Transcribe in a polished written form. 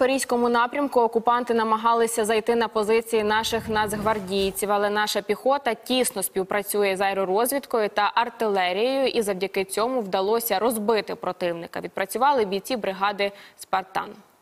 Запорізькому напрямку окупанти намагалися зайти на позиції наших нацгвардійців, але наша піхота тісно співпрацює з аеророзвідкою та артилерією, і завдяки цьому вдалося розбити противника. Відпрацювали бійці бригади «Спартан».